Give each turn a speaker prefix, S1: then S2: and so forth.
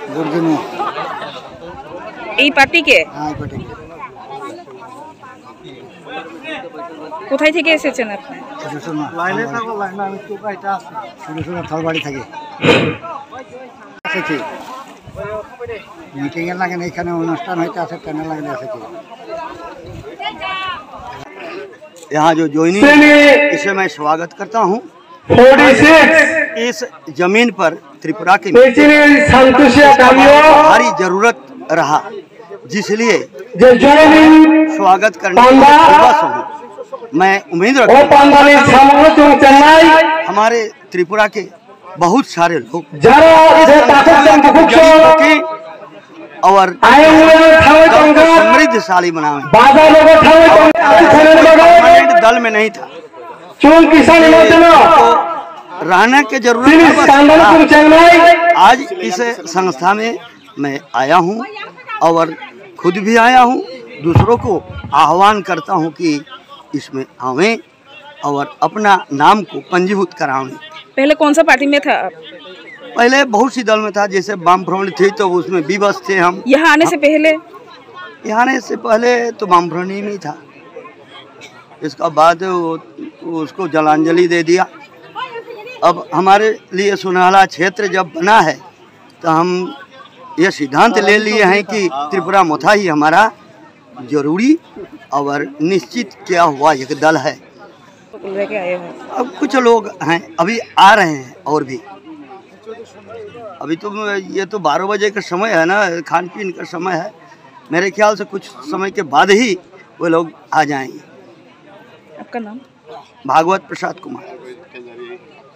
S1: गुरदिनो
S2: এই পার্টিকে
S1: হ্যাঁ এই পার্টি
S2: কোথায় থেকে এসেছেন আপনি?
S1: লাইনে থাকো লাইনে আমি তো কাইটা আছে শুরু থালবাড়ি থেকে এসেছি মিটিং এর লাগে এখানে অনুষ্ঠান হইতে আছে তেনে লাগে এসেছি। यहाँ जो ज्वाइनिंग इसे मैं स्वागत करता हूँ।
S3: 46
S1: इस जमीन पर त्रिपुरा की भारी जरूरत रहा, जिसलिए स्वागत करने के लिए हूँ। मैं उम्मीद रखता हूँ हमारे त्रिपुरा के बहुत सारे लोग और समृद्धशाली बनावे। दल में नहीं था तो रहने की जरूरत आज इस संस्था में मैं आया हूँ और खुद भी आया हूँ, दूसरों को आह्वान करता हूँ कि इसमें आवें और अपना नाम को पंजीभूत करावें।
S2: पहले कौन सा पार्टी में था?
S1: पहले बहुत सी दल में था, जैसे वामफ्रंट थी तो उसमें विवश थे हम।
S2: यहाँ आने से पहले?
S1: यहाँ आने से पहले तो वामफ्रंट ही नहीं था, इसका बाद उसको जलांजलि दे दिया। अब हमारे लिए सुनहला क्षेत्र जब बना है तो हम ये सिद्धांत ले लिए हैं कि त्रिपुरा मोथा ही हमारा जरूरी और निश्चित किया हुआ एक दल है। अब कुछ लोग हैं अभी आ रहे हैं और भी, अभी तो ये तो 12 बजे का समय है ना, खान पीन का समय है, मेरे ख्याल से कुछ समय के बाद ही वो लोग आ जाएंगे।
S2: आपका नाम?
S1: भागवत प्रसाद कुमार।